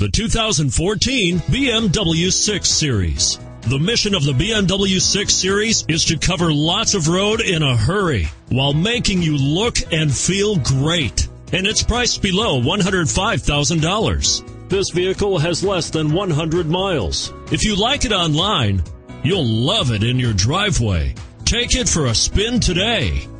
the 2014 BMW 6 Series. The mission of the BMW 6 Series is to cover lots of road in a hurry while making you look and feel great. And it's priced below $105,000. This vehicle has less than 100 miles. If you like it online, you'll love it in your driveway. Take it for a spin today.